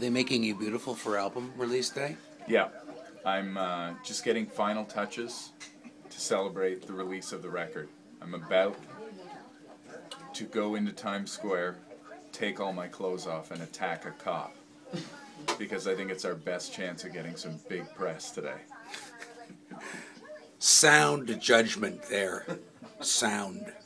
they making you beautiful for album release day? Yeah, I'm just getting final touches to celebrate the release of the record. I'm about to go into Times Square, take all my clothes off, and attack a cop. Because I think it's our best chance of getting some big press today. Sound judgment there. Sound.